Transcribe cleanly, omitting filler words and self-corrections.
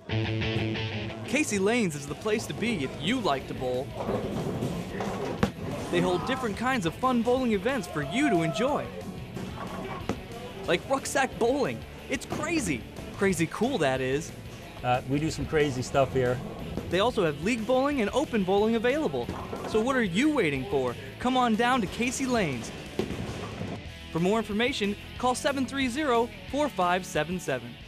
Casey Lanes is the place to be if you like to bowl. They hold different kinds of fun bowling events for you to enjoy. Like Rucksack Bowling. It's crazy. Crazy cool, that is. We do some crazy stuff here. They also have league bowling and open bowling available. So what are you waiting for? Come on down to Casey Lanes. For more information, call 730-4577.